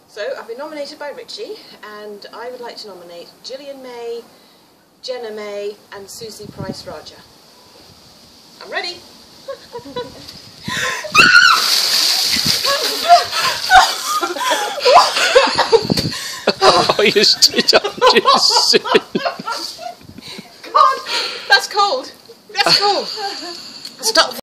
So I've been nominated by Richie, and I would like to nominate Gillian May, Jenna May, and Susie Price-Raja. I'm ready. Oh, you stood up too soon.